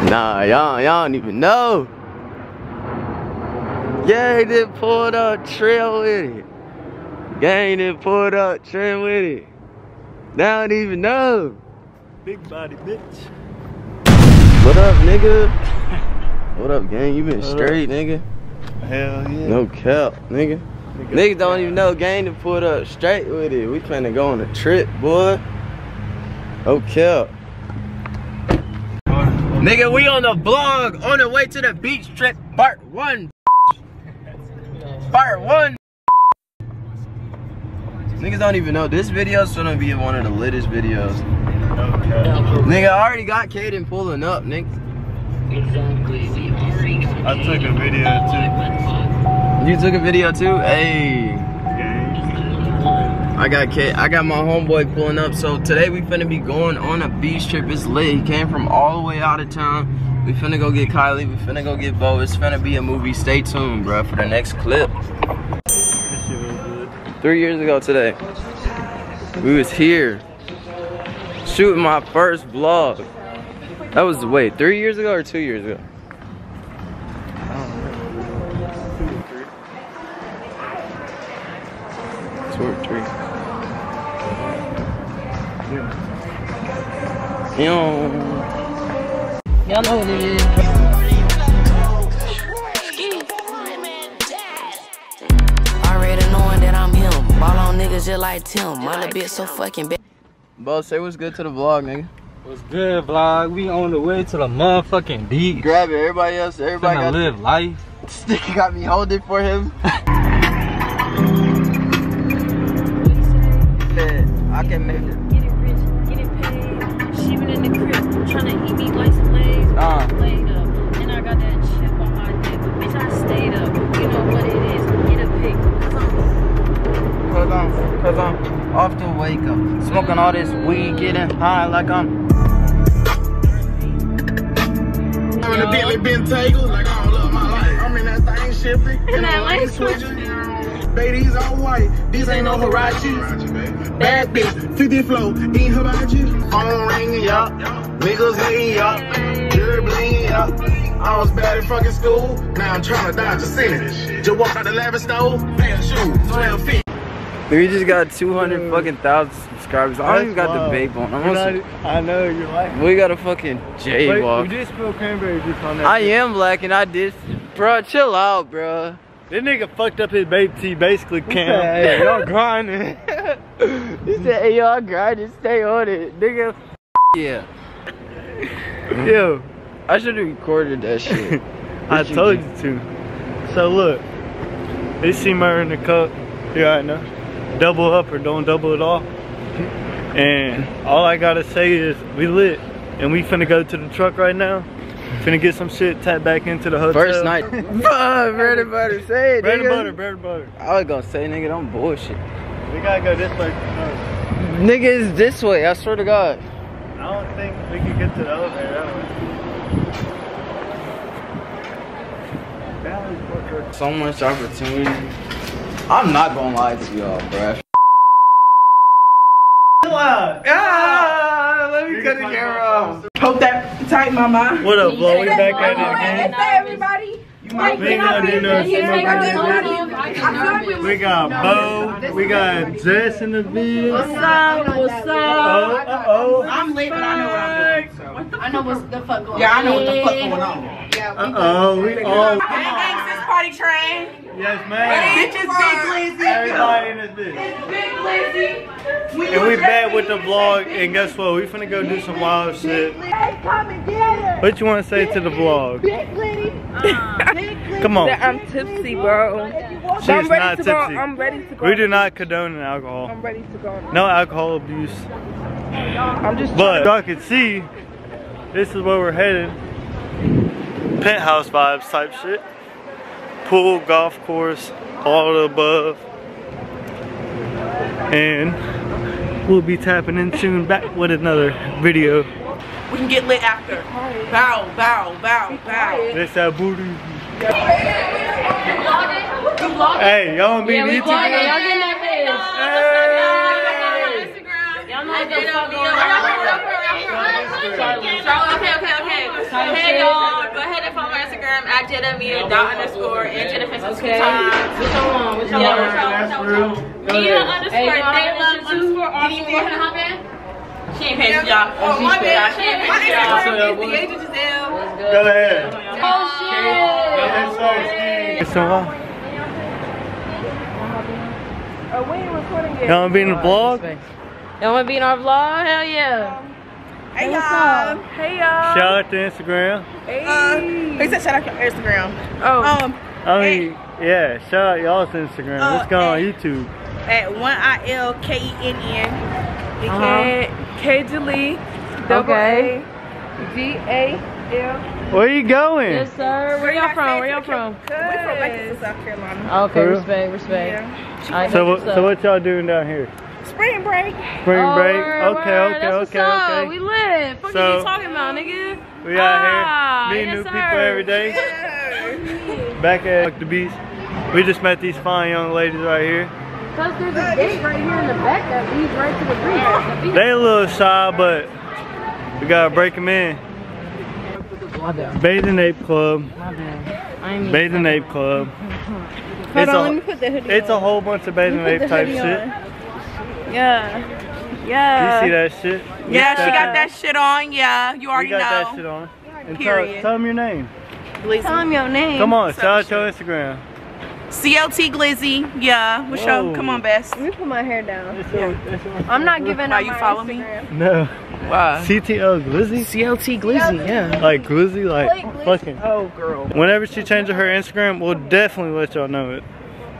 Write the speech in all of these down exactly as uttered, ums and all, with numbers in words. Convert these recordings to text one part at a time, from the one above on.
Nah, y'all, y'all don't even know. Gang done pulled up trail with it. Gang done pulled up trail with it. They don't even know. Big body bitch. What up, nigga? What up, gang? You been what straight, up? nigga? Hell yeah. No cap, nigga. Niggas, Niggas don't even know gang done pulled up straight with it. We finna go on a trip, boy. No cap. Nigga, we on the vlog on the way to the beach trip, part one. Part one. Niggas don't even know this video's gonna be one of the littest videos. Okay. Nigga, I already got Kaden pulling up, nigga. I took a video too. You took a video too? Hey. I got K I got my homeboy pulling up. So today we finna be going on a beach trip. It's lit. He came from all the way out of town. We finna go get Kylie. We finna go get Bo. It's finna be a movie. Stay tuned, bro, for the next clip. This shit was good. Three years ago today, we was here shooting my first vlog. That was, wait, three years ago or two years ago? I don't know. Two or three. Two or three. Yeah. Yo. Y'all know what it is. Already knowing that I'm him. Ball on niggas just like Tim. My little bitch so fucking bad. Bo, say what's good to the vlog, nigga. What's good, vlog? We on the way to the motherfucking beach. Grab it, everybody else, everybody Finna got live life. Sticky got me holding for him. I can make it. Getting rich, getting paid. She been in the crib trying to eat me like some legs. Uh. Laid up. And I got that chip on my dick. Bitch, I stayed up. You know what it is. Get a pic. Cause I'm, cause I'm off to wake up. Smoking all this weed, getting high like I'm. On the Bentley Bentayga, like all of my life. I'm in that thing shifting. In that lane switching. Baby, these all white. These ain't no Huarachi. Bad bitch, fifty flow, eat hibachi. Phone ringing, yup. Niggas laying up. Jury bling up. I was bad at fucking school. Now I'm trying to dodge a sentence. Just walk out the lavish stove, pair of shoes, twelve feet. We just got two hundred fucking thousand subscribers. I don't even got Wow. the vape on. I'm You're also, not- I know, you're like. we got a fucking Wait, jaywalk. you did spill cranberry juice on that. I shit. am black and I did. Bro, chill out, bro. This nigga fucked up his babe tea, basically, Cam. Hey, y'all grinding. He said, hey, y'all grinding, stay on it. Nigga, yeah. Yo, I should have recorded that shit. I What you told do? you to. So look, they see murder in the cup. You already know. Double up or don't double it off. And all I gotta say is we lit. And we finna go to the truck right now. Finna get some shit tapped back into the hotel. First night. Bruh, bread and butter, say it, Bread and nigga. butter, bread and butter. I was gonna say, nigga, don't bullshit. We gotta go this way. Nigga, it's this way, I swear to God. I don't think we can get to the elevator that way. So much opportunity. I'm not gonna lie to y'all, bruh. Ah, let me cut the camera off. Hope that tight, mama. What up, Flo? We back at it Hey, again. say everybody. You might We ain't gonna do no smoking. We got Bo, we got Jess in the video. What's up? What's Oh, up? uh oh. I'm lit, but I know what I'm doing. So. I know what's the fuck going on. Yeah, I know what the fuck going on. Yeah, Uh oh, we all. Gang, gang, this party train. Yes, man. Bitches, big Lizzy. Everybody in this bitch. Big Lizzy. And we back with the vlog, and guess what? We finna go do some wild shit. Hey, come and get it. What you wanna say to the vlog? Big Liddy. Big Liddy. Come on. I'm tipsy, bro. She's I'm ready not to go. tipsy. I'm ready to go. We do not condone alcohol. I'm ready to go. No alcohol abuse. I'm just. But y'all can see, this is where we're headed. Penthouse vibes type shit. Pool, golf course, all the above. And we'll be tapping in soon back with another video. We can get lit after. Bow, bow, bow, bow. This that booty. Hey, y'all wanna be Yeah, in we YouTube? vlogging. Y'all getting that face. Y'all know what the fuck going on. Okay, okay, okay. Hey y'all, go ahead and follow my Instagram at Jedamia dot underscore and Jennifer two times. Which one? Which one? Yeah, Mia underscore Dayla underscore R four. She ain't paying y'all. Oh, my bad. She ain't paying y'all. The agent Giselle. Go ahead. Oh shit. It's so hot. Oh, we ain't recording yet. Y'all wanna be in the vlog? Y'all wanna be in our vlog? Hell yeah. Hey y'all. Hey y'all. Shout out to Instagram. Hey. Uh, they said shout out to Instagram. Oh. Um, I mean, yeah, shout out y'all's Instagram. Uh, Let's go on and- YouTube. at one I L K E N N. And K Jalea. Double Okay. A. G A L. Where you going? Yes, sir. Where y'all from? Where y'all from? We from Lancaster, South Carolina. Okay, For real? respect, respect. Yeah. Alright, So what's what? up? So what y'all doing down here? Spring break. Spring Oh, break. word, Okay, word. okay, That's what's okay, up. okay. We lit. Fuck So- are you talking about, nigga? We out Ah, here meeting yes, new sir. people every day. Back at the beach. We just met these fine young ladies right here. Cause there's a gate right here in the back that leads right to the beach. They a little shy, but we gotta break them in. My bad. Bathing Ape Club. My bad. I ain't mean Bathing Ape Club. Hold It's on, a, let me put the hoodie it's on. a whole bunch of Bathing Let me Ape put the type hoodie shit. on. Yeah. Yeah. You see that shit? Yeah, she got that shit on. Yeah, you We already got know. that shit on. And tell, Period. tell them your name. Tell them your name. Come on, shout out your Instagram. C L T Glizzy. Yeah. What's Whoa. your? Come on, best. Let me put my hair down. It's your- it's your- I'm not giving Why up you my follow me? Instagram. No. Why? C T L Glizzy? C L T Glizzy, yeah. Like Glizzy, like fucking. Oh, girl. Whenever she changes her Instagram, we'll definitely let y'all know it.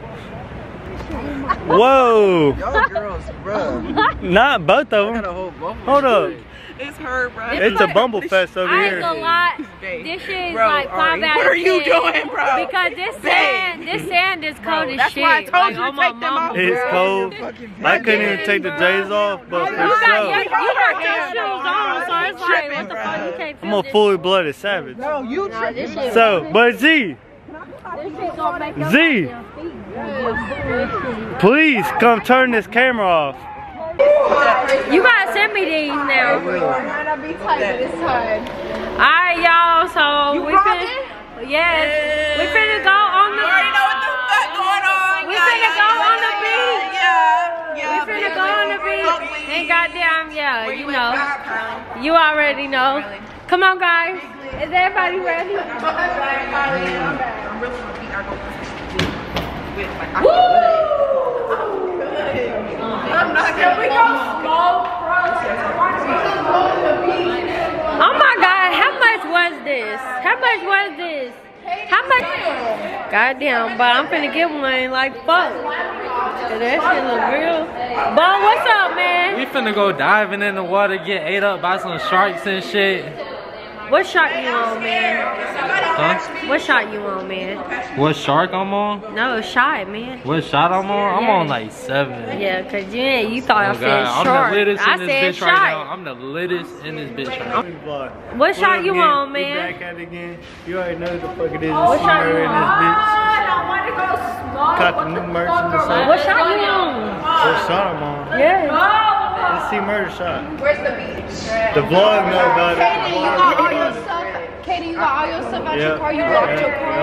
Whoa! Y'all girls, bruh. Not both of I got a them. whole bump. Hold up. It's her, bro. It's a Bumble Fest over I ain't here. gonna lie, Babe. this shit is Bro, like five Ari, out what of are you ten. doing, bro? Because this Babe. sand, this sand is cold Bro, as that's shit. why I told like, you to on my take them mama, off. It's bro. cold. I couldn't even take the J's off, but for You got, you, sure. you got your shoes on, so it's like, what the fuck, you can't I'm feel a this. fully blooded savage. No, you Nah, this shit, So, but Z, this shit gonna make your Z, goddamn feet. Yeah. please come turn this camera off. You gotta send me these now. Might not be tight, but it's tight. Alright, y'all, so we finna, yes, we finna go on the, You already know what the fuck going on. we Yeah, finna yeah, go yeah, on the yeah, beach. Yeah, yeah. We finna go on the beach. And goddamn, yeah, Where you at, know, Kyle? you already know. Come on, guys. Is everybody ready? I'm really gonna beat our goal. I'm not gonna we go smoke, Oh my God, how much was this? How much was this? How much? Goddamn, but I'm finna get one like fuck. That shit look real. Bo, what's up, man? We finna go diving in the water, get ate up by some sharks and shit. What shot you on, man? Huh? What shot you on, man? What shark I'm on? No, shot, man. What shot I'm on? I'm Yeah. on like seven. Yeah, cause you ain't, you thought Oh I said God, short. I'm the littest I in this said bitch shot. right now. I'm the littest in this bitch right now. What shot you again? on, We man? back at it again. You already know the fuck it is. What It's shot Murder you in on? this bitch. Got the new merch in the side. What shot you on? What shot I'm on? Yes. Let's see murder shot. Where's the beach? The vlog know about it. Katie, you got all your stuff. Katie, you got all your stuff out your car. You locked your car.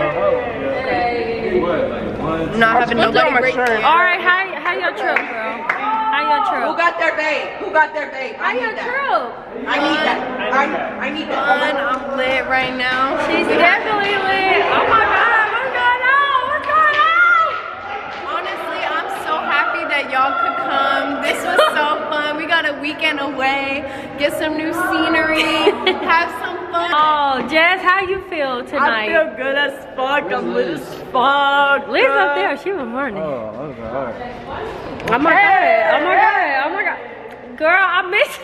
Not having nobody break All right, how how your trip, bro? How your trip? Who got their babe? Who got their babe? How your trip? I need that. I, I need that. I'm lit right now. She's definitely lit. Oh my God, what's going on? What's going on? Honestly, I'm so happy that y'all could come. This was so fun. We got a weekend away, get some new scenery, have some fun. Oh, Jess, how you feel tonight? I feel good as fuck. I'm lit as fuck. Liz up there, she was running. Oh, okay, alright. Oh my God, oh my God, oh my God. Girl, I miss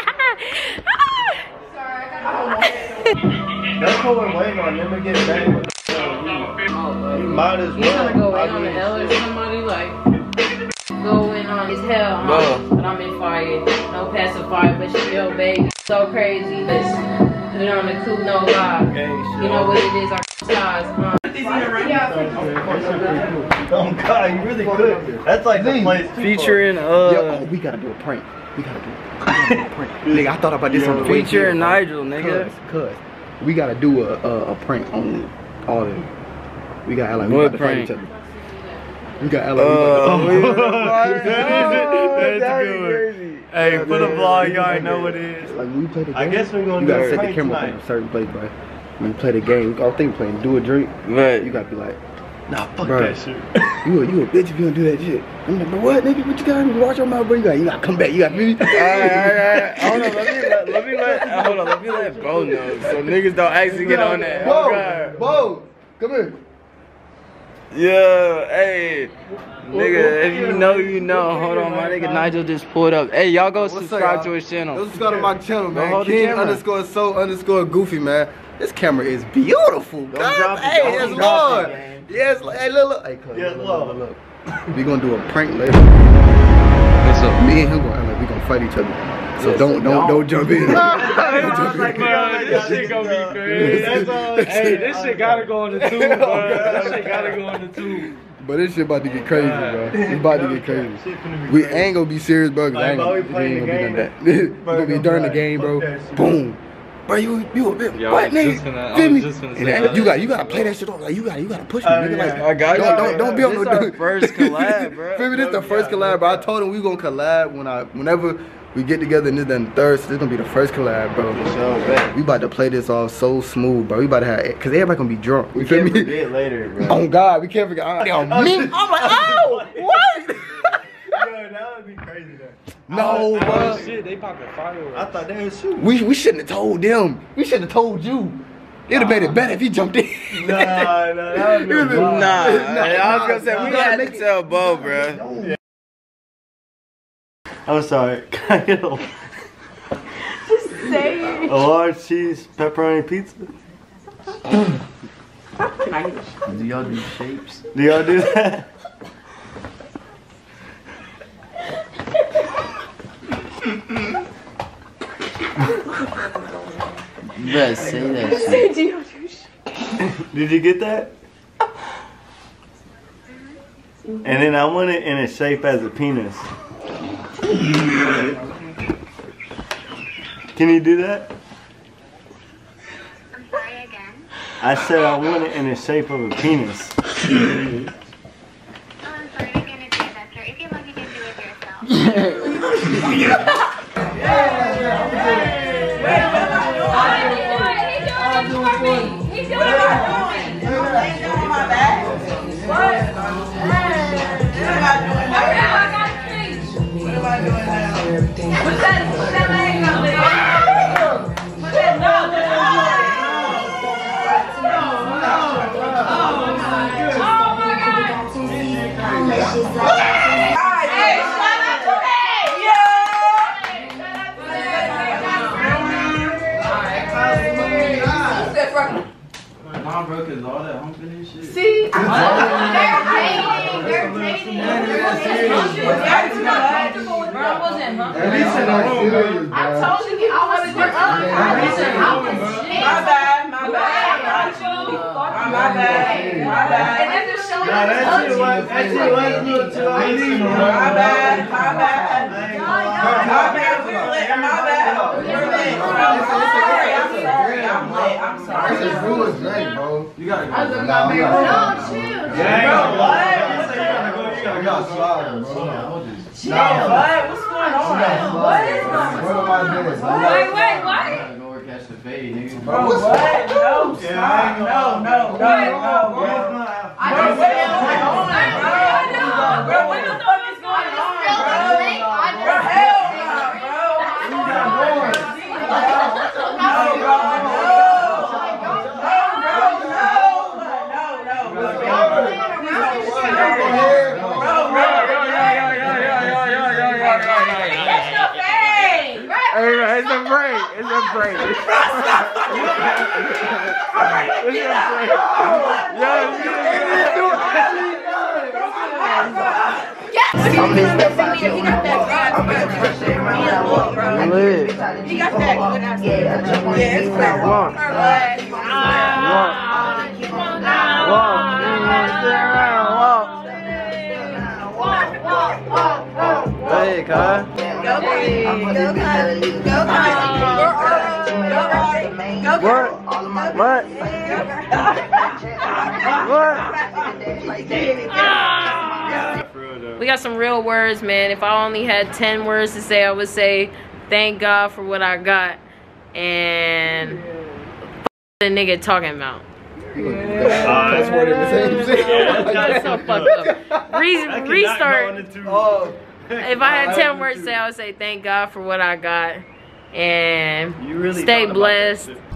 That's what we're waiting on them to get back. You might as well. Go I in on the mean, L or somebody like go in on his hell, huh? Bro. But I'm in fire. No pacifier, but she your baby. So crazy. Let's put it on the coupe, no lie. You know what it is, our size, huh? oh God, you really could. That's like the place. Featuring, Yo, uh, oh, we gotta do a prank. We gotta do, we gotta do a prank. Nigga, I thought about this on the way featuring here, bro. Nigel, nigga. Cuz, cuz, we gotta do a a, a prank on all of them. We gotta act like we What about to fight prank? each other. We gotta act like Uh, we about to That's good. Hey, for the vlog, y'all already know what it is. Like when we play the game, I guess we're gonna you do gotta a set the prank camera tonight. on a certain place, bro. When you play the game, I think playing do a drink. Right. You gotta be like, Nah, fuck bro, that shit. you a, you a bitch if you don't do that shit. I'm like, bro, what, nigga? What you got? Watch your mouth, bro. You got, you gotta come back. You got me. Alright, alright, hold on, let me let, let me let hold on, let me let Bo know so niggas don't actually get on that. Bo, Okay. Bo, come here. Yeah, hey, nigga, if you know, you know. Hold on, my nigga Nigel just pulled up. Hey, y'all go What's up, subscribe y'all? to his channel. Go subscribe to my channel, Go man. hold the King camera. underscore so underscore goofy, man. This camera is beautiful. Don't God, drop it, hey, don't yes, drop Lord. it, man. Yes, look, hey, look, look. Hey, cuz, Yes, look, Lord. look, look, look. We gonna do a prank later. What's up? Me and him gonna act like we gonna fight each other. So Yes, don't, don't, don't jump in. I was like, man, this shit gonna be crazy. That's all. Hey, this shit gotta go on the tube, bro. That shit gotta go on the tube. But this shit about to get crazy, bro. It's about to get crazy. We ain't gonna be serious, bro. Cause I ain't Like, gonna, while we playing it ain't the gonna be game, none of that. It's bro, gonna be gonna during be the game, like, bro. fuck that shit. Boom. Bro, you you a bit Yo, what I was nigga? just gonna- I Feel was me? just gonna And say that- that. you got you gotta play that shit off. Like you got you gotta push me, Uh, nigga. Like yeah. I got you. don't don't don't be on This no our dude. first collab, bro. Feel me? This the first collab, bro. I told him we gonna collab when I whenever we get together and this done the third. So this gonna be the first collab, bro. So, bet. We about to play this off so smooth, bro. We about to have cause everybody gonna be drunk. You We feel can't me? forget later, bro. Oh God, we can't forget. I'm, I'm, me. I'm like, oh, what? Yo, that would be crazy, though. No, bro. Oh shit, they popping fireworks. I thought they was shooting. We we shouldn't have told them. We should have told you. It'd have made it better if he jumped in. Nah, nah, that would be Nah, Nah, nah, I was gonna say nah, we nah. had Make to it- tell Bo, bro. I'm sorry. Can I get a, Just say it. a large cheese pepperoni pizza? Do y'all do shapes? Do y'all do that? You better say that shit. Did you get that? And then I want it in a shape as a penis. Can you do that? I'm sorry again. I said I want it in the shape of a penis. Oh, I'm sorry, I can't do that, sir. If you want, you can do it yourself. Nah, bro, cause all that humping and shit. See? They're dating. They're dating. Bro, I wasn't humping. At least in our serious, I bro. told you I was with My bad, my bad. My bad, my bad. And then just showing Nah, that shit was, that shit was a little too easy, bro. My bad, my bad. My bad, we're lit, my bad. We're lit. I'm sorry, I'm sorry, I'm lit, I'm That's sorry. as real as Drake, bro. You gotta go. No, chill. Yeah, You gotta slide, bro. Chill, what? What's going on? What is going What am I doing? Wait, wait, what? Go work catch the fade, nigga. Bro, what? No, stop. No, no, no, no, bro. I just said, hold on, bro. Bro, what the fuck is going on, bro? Bro, hell no, bro. No, bro, no. No, bro, no. No, no, no, Hey, it's a break. It's a break. It's a break. Lit. He got that good ass. Yeah, it's clear. Walk. Walk. Walk. Hey, Kai. Go, Kylie. Go, Kylie. Go, Kylie. Go, Kylie. What? What? What? We got some real words, man. If I only had ten words to say, I would say thank God for what I got. And f the nigga talking about. That's what it is. That's so fucked up. Re restart. If I had ten words to say, I would say thank God for what I got. And you really stay blessed.